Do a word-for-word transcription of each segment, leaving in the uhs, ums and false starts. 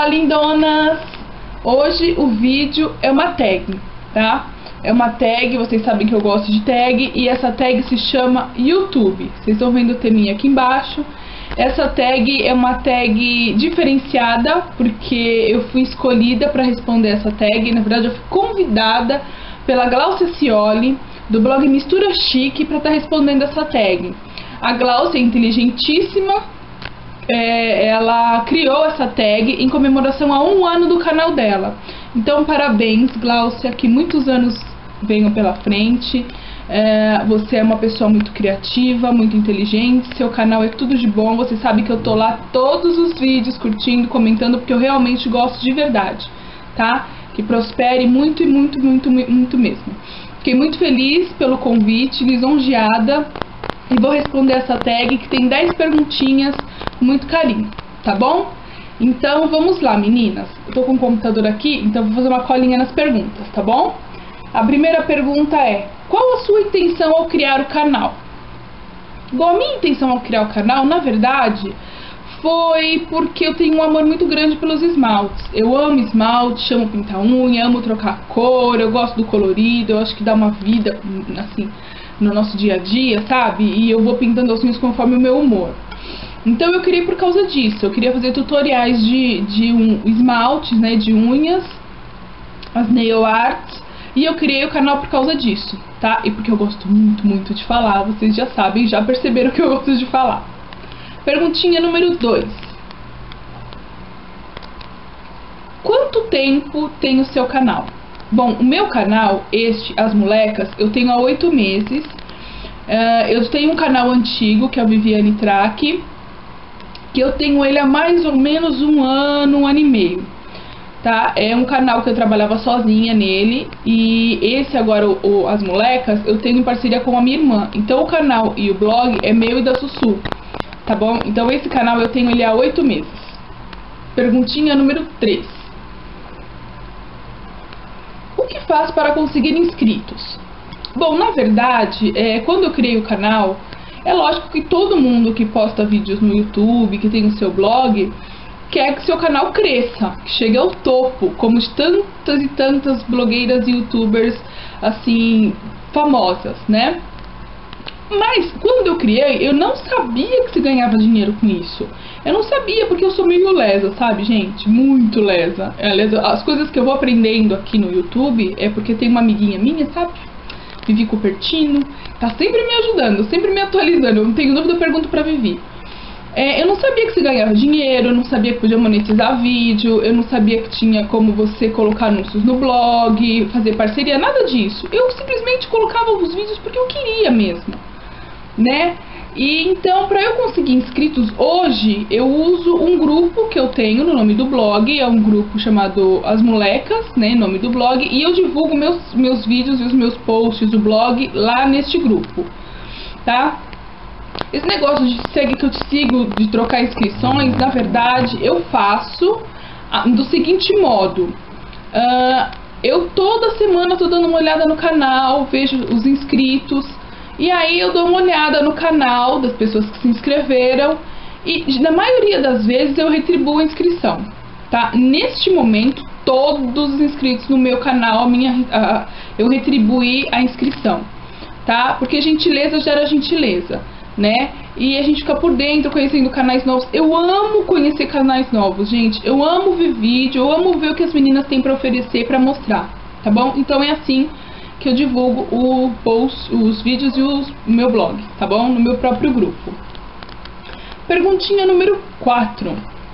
lindonas! Hoje o vídeo é uma tag, tá? É uma tag, vocês sabem que eu gosto de tag, e essa tag se chama YouTube. Vocês estão vendo o teminha aqui embaixo. Essa tag é uma tag diferenciada, porque eu fui escolhida para responder essa tag. Na verdade, eu fui convidada pela Glaucia Cioli, do blog Mistura Chique, para estar respondendo essa tag. A Glaucia é inteligentíssima. É, ela criou essa tag em comemoração a um ano do canal dela. Então, parabéns, Glaucia, que muitos anos venham pela frente. É, você é uma pessoa muito criativa, muito inteligente, seu canal é tudo de bom. Você sabe que eu tô lá todos os vídeos curtindo, comentando, porque eu realmente gosto de verdade, tá? Que prospere muito e muito, muito, muito mesmo. Fiquei muito feliz pelo convite, lisonjeada, e vou responder essa tag que tem dez perguntinhas com muito carinho, tá bom? Então vamos lá, meninas. Eu tô com o computador aqui, então vou fazer uma colinha nas perguntas, tá bom? A primeira pergunta é: qual a sua intenção ao criar o canal? Bom, a minha intenção ao criar o canal, na verdade, foi porque eu tenho um amor muito grande pelos esmaltes. Eu amo esmalte, amo pintar unha, amo trocar cor, eu gosto do colorido, eu acho que dá uma vida, assim, no nosso dia a dia, sabe? E eu vou pintando as unhas conforme o meu humor. Então eu criei por causa disso. Eu queria fazer tutoriais de, de um, esmaltes, né, de unhas, as nail arts, e eu criei o canal por causa disso, tá? E porque eu gosto muito, muito de falar. Vocês já sabem, já perceberam que eu gosto de falar. Perguntinha número dois. Quanto tempo tem o seu canal? Bom, o meu canal, este, As Molecas, eu tenho há oito meses. Uh, eu tenho um canal antigo, que é o Viviane Track, que eu tenho ele há mais ou menos um ano, um ano e meio, tá? É um canal que eu trabalhava sozinha nele, e esse agora, o, o As Molecas, eu tenho em parceria com a minha irmã. Então o canal e o blog é meu e da Sussu, tá bom? Então esse canal eu tenho ele há oito meses. Perguntinha número três. O que faz para conseguir inscritos? Bom, na verdade, é, quando eu criei o canal, é lógico que todo mundo que posta vídeos no YouTube, que tem o seu blog, quer que seu canal cresça, que chegue ao topo, como de tantas e tantas blogueiras e youtubers, assim, famosas, né? Mas, quando eu criei, eu não sabia que se ganhava dinheiro com isso. Eu não sabia, porque eu sou meio lesa, sabe, gente? Muito lesa. As coisas que eu vou aprendendo aqui no YouTube é porque tem uma amiguinha minha, sabe? Vivi Cupertino, tá sempre me ajudando, sempre me atualizando. Eu não tenho dúvida, eu pergunto pra Vivi. É, eu não sabia que se ganhava dinheiro, eu não sabia que podia monetizar vídeo, eu não sabia que tinha como você colocar anúncios no blog, fazer parceria, nada disso. Eu simplesmente colocava os vídeos porque eu queria mesmo, né? E então, para eu conseguir inscritos hoje, eu uso um grupo que eu tenho no nome do blog, é um grupo chamado As Molecas, né, nome do blog, e eu divulgo meus, meus vídeos e os meus posts do blog lá neste grupo, tá? Esse negócio de segue que eu te sigo, de trocar inscrições, na verdade, eu faço do seguinte modo. Uh, eu toda semana tô dando uma olhada no canal, vejo os inscritos, e aí eu dou uma olhada no canal das pessoas que se inscreveram, e na maioria das vezes eu retribuo a inscrição, tá? Neste momento, todos os inscritos no meu canal, a minha, a, eu retribuí a inscrição, tá? Porque gentileza gera gentileza, né? E a gente fica por dentro, conhecendo canais novos. Eu amo conhecer canais novos, gente. Eu amo ver vídeo, eu amo ver o que as meninas têm pra oferecer, pra mostrar, tá bom? Então é assim que eu divulgo o post, os vídeos e os, o meu blog, tá bom? No meu próprio grupo. Perguntinha número quatro.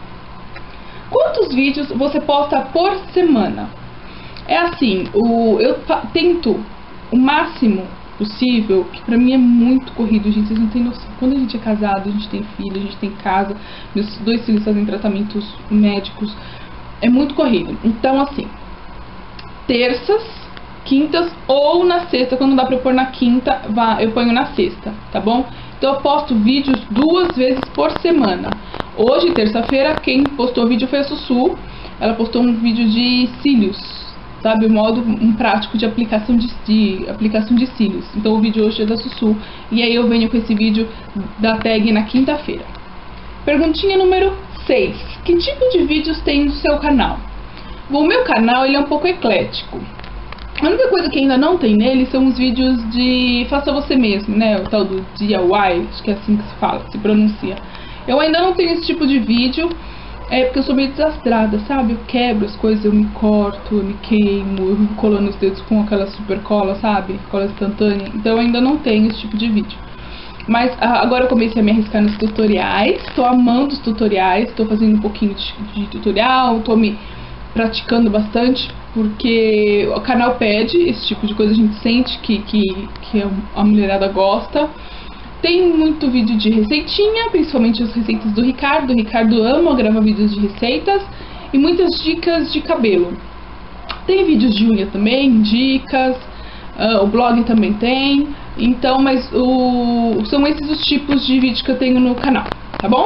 Quantos vídeos você posta por semana? É assim, o, eu tento o máximo possível, que pra mim é muito corrido, gente, vocês não têm noção. Quando a gente é casado, a gente tem filho, a gente tem casa, meus dois filhos fazem tratamentos médicos, é muito corrido. Então, assim, terças, quintas ou na sexta, quando dá pra eu pôr na quinta, eu ponho na sexta, tá bom? Então eu posto vídeos duas vezes por semana. Hoje, terça-feira, quem postou vídeo foi a Sussu. Ela postou um vídeo de cílios, sabe, o modo um prático de aplicação de, de aplicação de cílios. Então o vídeo hoje é da Sussu, e aí eu venho com esse vídeo da tag na quinta-feira. Perguntinha número seis. Que tipo de vídeos tem no seu canal? Bom, o meu canal ele é um pouco eclético. A única coisa que ainda não tem nele são os vídeos de faça você mesmo, né? O tal do D I Y, acho que é assim que se fala, se pronuncia. Eu ainda não tenho esse tipo de vídeo, é porque eu sou meio desastrada, sabe? Eu quebro as coisas, eu me corto, eu me queimo, eu fico colando os dedos com aquela super cola, sabe? Cola instantânea. Então eu ainda não tenho esse tipo de vídeo. Mas agora eu comecei a me arriscar nos tutoriais, tô amando os tutoriais, tô fazendo um pouquinho de, de tutorial, tô me praticando bastante, porque o canal pede esse tipo de coisa, a gente sente que, que, que a mulherada gosta. Tem muito vídeo de receitinha, principalmente as receitas do Ricardo. O Ricardo ama gravar vídeos de receitas e muitas dicas de cabelo. Tem vídeos de unha também, dicas, uh, o blog também tem. Então, mas o, são esses os tipos de vídeo que eu tenho no canal, tá bom?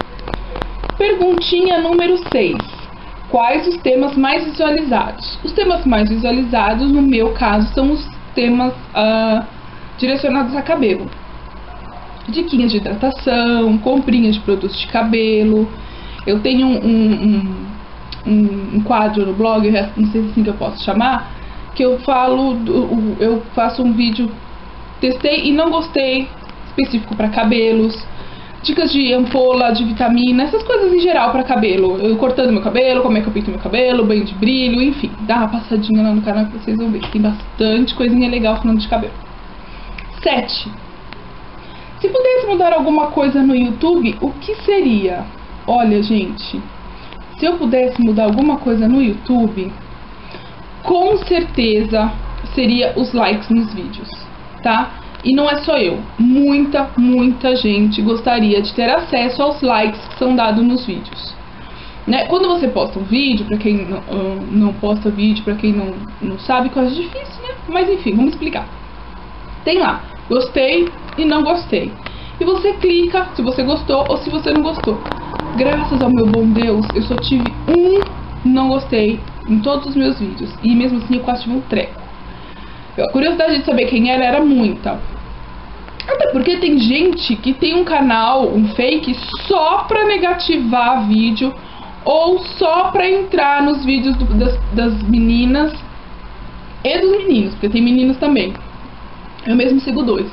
Perguntinha número seis. Quais os temas mais visualizados? Os temas mais visualizados, no meu caso, são os temas uh, direcionados a cabelo. Diquinhas de hidratação, comprinhas de produtos de cabelo. Eu tenho um, um, um, um quadro no blog, não sei se assim que eu posso chamar, que eu falo, do, eu faço um vídeo, testei e não gostei, específico para cabelos. Dicas de ampola, de vitamina, essas coisas em geral para cabelo. Eu cortando meu cabelo, como é que eu pinto meu cabelo, banho de brilho, enfim. Dá uma passadinha lá no canal que vocês vão ver. Tem bastante coisinha legal falando de cabelo. sete. Se pudesse mudar alguma coisa no YouTube, o que seria? Olha, gente, se eu pudesse mudar alguma coisa no YouTube, com certeza seria os likes nos vídeos, tá? E não é só eu, muita, muita gente gostaria de ter acesso aos likes que são dados nos vídeos. Né? Quando você posta um vídeo, pra quem não, uh, não posta vídeo, pra quem não, não sabe, coisa difícil, né? Mas enfim, vamos explicar. Tem lá, gostei e não gostei. E você clica se você gostou ou se você não gostou. Graças ao meu bom Deus, eu só tive um não gostei em todos os meus vídeos. E mesmo assim eu quase tive um treco. A curiosidade de saber quem era era muita. Até porque tem gente que tem um canal, um fake, só pra negativar vídeo ou só pra entrar nos vídeos do, das, das meninas e dos meninos, porque tem meninos também. Eu mesmo sigo dois.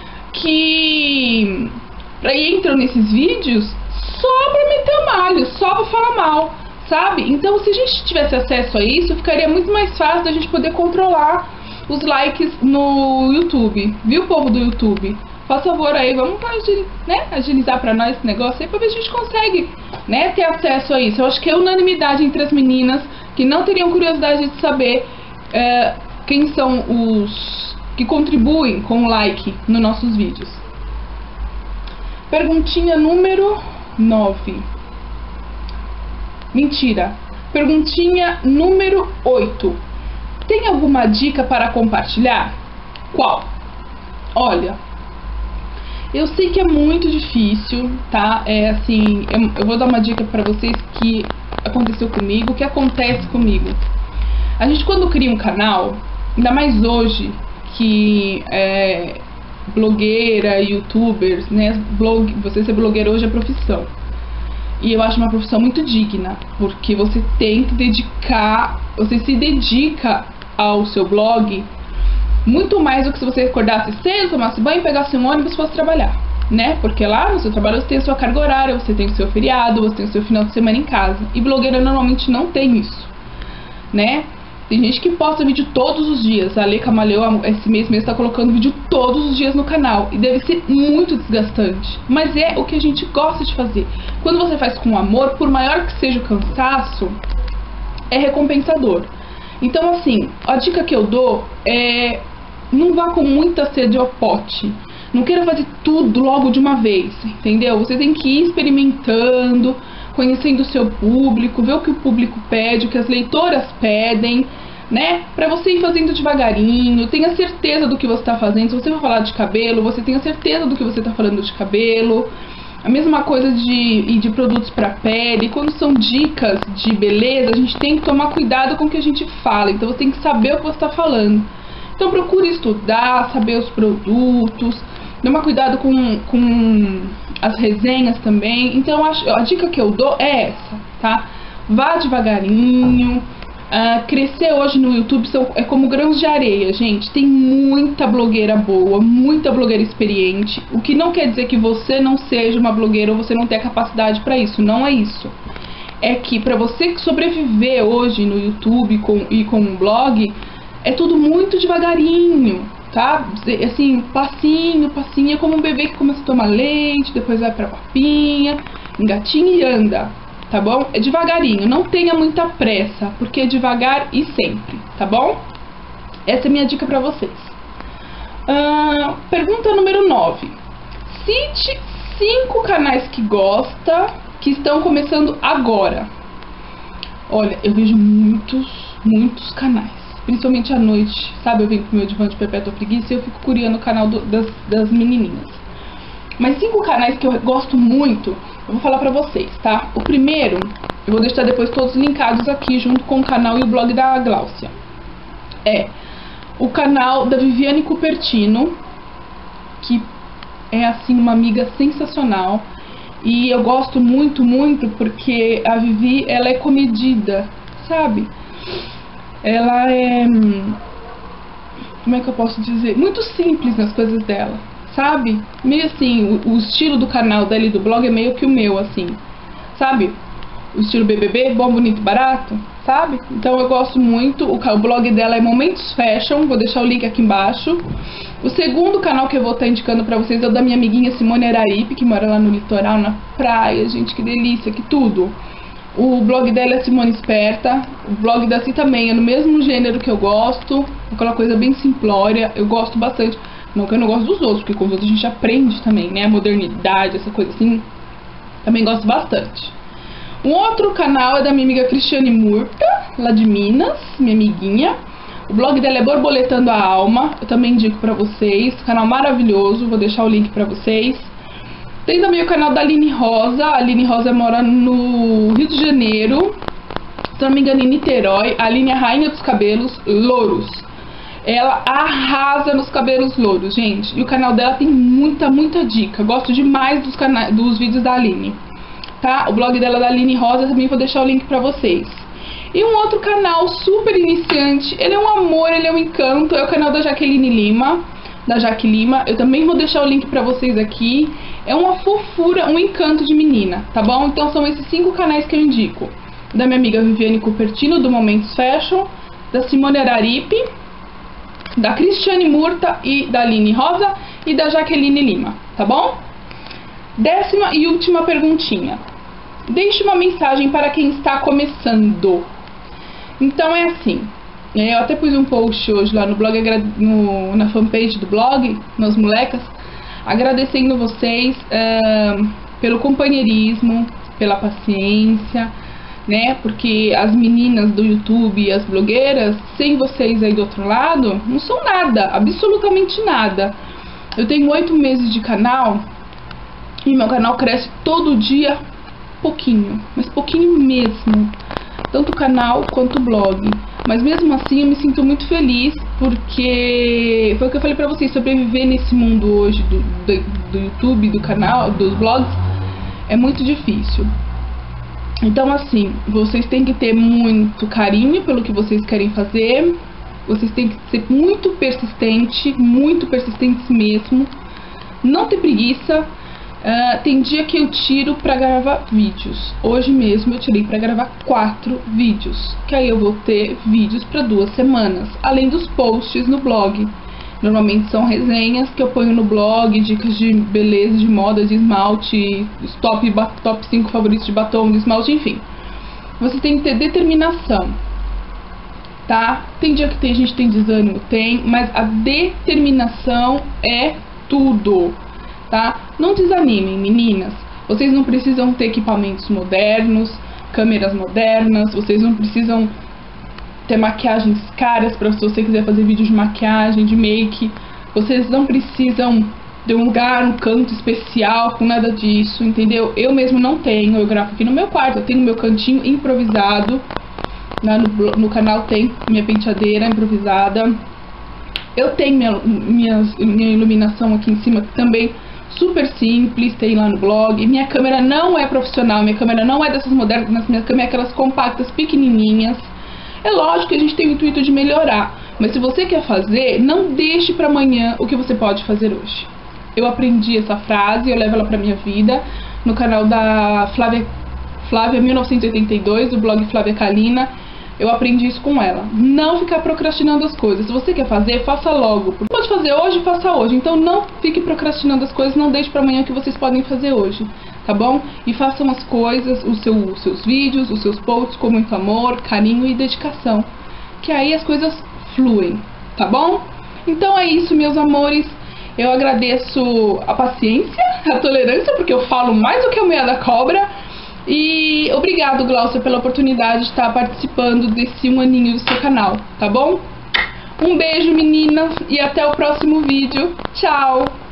Que aí entram nesses vídeos só pra meter o malho, só pra falar mal, sabe? Então se a gente tivesse acesso a isso, ficaria muito mais fácil da gente poder controlar os likes no YouTube, viu, povo do YouTube? Por favor aí, vamos agil, né, agilizar pra nós esse negócio aí pra ver se a gente consegue, né, ter acesso a isso. Eu acho que é unanimidade entre as meninas que não teriam curiosidade de saber é, quem são os que contribuem com o like nos nossos vídeos. Perguntinha número nove. Mentira. Perguntinha número oito. Tem alguma dica para compartilhar? Qual? Olha, eu sei que é muito difícil, tá? É assim, eu, eu vou dar uma dica para vocês que aconteceu comigo, que acontece comigo. A gente quando cria um canal, ainda mais hoje, que é, blogueira, youtubers, né? Blog, você ser blogueira hoje é profissão. E eu acho uma profissão muito digna, porque você tem que dedicar, você se dedica ao seu blog muito mais do que se você acordasse cedo, tomasse banho, pegasse um ônibus e fosse trabalhar, né? Porque lá no seu trabalho você tem a sua carga horária, você tem o seu feriado, você tem o seu final de semana em casa. E blogueira normalmente não tem isso, né? Tem gente que posta vídeo todos os dias. A Lê Camaleão, esse mês mesmo, está colocando vídeo todos os dias no canal. E deve ser muito desgastante. Mas é o que a gente gosta de fazer. Quando você faz com amor, por maior que seja o cansaço, é recompensador. Então, assim, a dica que eu dou é: não vá com muita sede ao pote. Não queira fazer tudo logo de uma vez, entendeu? Você tem que ir experimentando, conhecendo o seu público, ver o que o público pede, o que as leitoras pedem, né? Pra você ir fazendo devagarinho, tenha certeza do que você tá fazendo. Se você for falar de cabelo, você tenha certeza do que você tá falando de cabelo. A mesma coisa de, de produtos para pele. Quando são dicas de beleza, a gente tem que tomar cuidado com o que a gente fala. Então você tem que saber o que você está falando. Então procure estudar, saber os produtos, Toma cuidado com, com as resenhas também. Então, a, a dica que eu dou é essa, tá? Vá devagarinho. Uh, crescer hoje no YouTube são, é como grãos de areia, gente. Tem muita blogueira boa, muita blogueira experiente. O que não quer dizer que você não seja uma blogueira ou você não tenha capacidade para isso. Não é isso. É que para você sobreviver hoje no YouTube com, e com um blog, é tudo muito devagarinho, tá? Assim, passinho, passinho. É como um bebê que começa a tomar leite, depois vai pra papinha, engatinha e anda. Tá bom? É devagarinho, não tenha muita pressa, porque é devagar e sempre, tá bom? Essa é a minha dica pra vocês. Uh, pergunta número nove. Cite cinco canais que gosta, que estão começando agora. Olha, eu vejo muitos, muitos canais, principalmente à noite, sabe? Eu venho pro meu divã de perpétua preguiça e eu fico curiando o canal do, das, das menininhas. Mas cinco canais que eu gosto muito, eu vou falar pra vocês, tá? O primeiro, eu vou deixar depois todos linkados aqui, junto com o canal e o blog da Gláucia. É o canal da Viviane Cupertino, que é, assim, uma amiga sensacional. E eu gosto muito, muito, porque a Vivi, ela é comedida, sabe? Ela é... Como é que eu posso dizer? Muito simples nas coisas dela. Sabe? Meio assim, o, o estilo do canal dela e do blog é meio que o meu, assim. Sabe? O estilo B B B, bom, bonito, barato. Sabe? Então eu gosto muito. O, o blog dela é Momentos Fashion. Vou deixar o link aqui embaixo. O segundo canal que eu vou estar indicando pra vocês é o da minha amiguinha Simone Araripe, que mora lá no litoral, na praia. Gente, que delícia, que tudo. O blog dela é Simone Esperta. O blog da Si também é no mesmo gênero que eu gosto. Aquela coisa bem simplória. Eu gosto bastante. Não que eu não gosto dos outros, porque com os outros a gente aprende também, né? A modernidade, essa coisa assim. Também gosto bastante. Um outro canal é da minha amiga Cristiane Murta, lá de Minas, minha amiguinha. O blog dela é Borboletando a Alma. Eu também indico pra vocês. Canal maravilhoso, vou deixar o link pra vocês. Tem também o canal da Aline Rosa. A Aline Rosa mora no Rio de Janeiro. Se não me engano, em Niterói. A Aline é a rainha dos cabelos louros. Ela arrasa nos cabelos louros, gente. E o canal dela tem muita, muita dica. Gosto demais dos, cana dos vídeos da Aline. Tá? O blog dela, da Aline Rosa, também vou deixar o link pra vocês. E um outro canal super iniciante. Ele é um amor, ele é um encanto. É o canal da Jaqueline Lima. Da Jaque Lima. Eu também vou deixar o link pra vocês aqui. É uma fofura, um encanto de menina, tá bom? Então são esses cinco canais que eu indico. Da minha amiga Viviane Cupertino, do Momentos Fashion. Da Simone Araripe, da Cristiane Murta e da Aline Rosa e da Jaqueline Lima, tá bom? Décima e última perguntinha. Deixe uma mensagem para quem está começando. Então é assim, eu até pus um post hoje lá no blog, no, na fanpage do blog, nas molecas, agradecendo vocês uh, pelo companheirismo, pela paciência, né? Porque as meninas do YouTube, as blogueiras, sem vocês aí do outro lado, não são nada, absolutamente nada. Eu tenho oito meses de canal e meu canal cresce todo dia pouquinho, mas pouquinho mesmo. Tanto o canal quanto o blog. Mas mesmo assim eu me sinto muito feliz, porque foi o que eu falei pra vocês, sobreviver nesse mundo hoje do, do, do YouTube, do canal, dos blogs, é muito difícil. Então assim, vocês têm que ter muito carinho pelo que vocês querem fazer. Vocês têm que ser muito persistente, muito persistentes mesmo. Não ter preguiça. Uh, tem dia que eu tiro pra gravar vídeos. Hoje mesmo eu tirei pra gravar quatro vídeos. Que aí eu vou ter vídeos pra duas semanas. Além dos posts no blog. Normalmente são resenhas que eu ponho no blog, dicas de beleza, de moda, de esmalte, top, top cinco favoritos de batom, de esmalte, enfim. Você tem que ter determinação, tá? Tem dia que tem, a gente tem desânimo, tem, mas a determinação é tudo, tá? Não desanimem, meninas. Vocês não precisam ter equipamentos modernos, câmeras modernas, vocês não precisam ter maquiagens caras para se você quiser fazer vídeo de maquiagem, de make. Vocês não precisam de um lugar, um canto especial com nada disso, entendeu? Eu mesmo não tenho, eu gravo aqui no meu quarto, eu tenho meu cantinho improvisado, né? no, no canal tem minha penteadeira improvisada, Eu tenho minha, minha, minha iluminação aqui em cima também super simples, tem lá no blog. Minha câmera não é profissional, minha câmera não é dessas modernas, minha câmera é aquelas compactas pequenininhas. É lógico que a gente tem o intuito de melhorar, mas se você quer fazer, não deixe para amanhã o que você pode fazer hoje. Eu aprendi essa frase, eu levo ela pra minha vida no canal da Flávia, Flávia mil novecentos e oitenta e dois, do blog Flávia Kalina. Eu aprendi isso com ela. Não ficar procrastinando as coisas. Se você quer fazer, faça logo. Pode fazer hoje, faça hoje. Então não fique procrastinando as coisas, não deixe para amanhã o que vocês podem fazer hoje, tá bom? E façam as coisas, os, seu, os seus vídeos, os seus posts com muito amor, carinho e dedicação. Que aí as coisas fluem, tá bom? Então é isso, meus amores. Eu agradeço a paciência, a tolerância, porque eu falo mais do que a mulher da cobra. E obrigado, Glaucia, pela oportunidade de estar participando desse um aninho do seu canal, tá bom? Um beijo, meninas, e até o próximo vídeo. Tchau!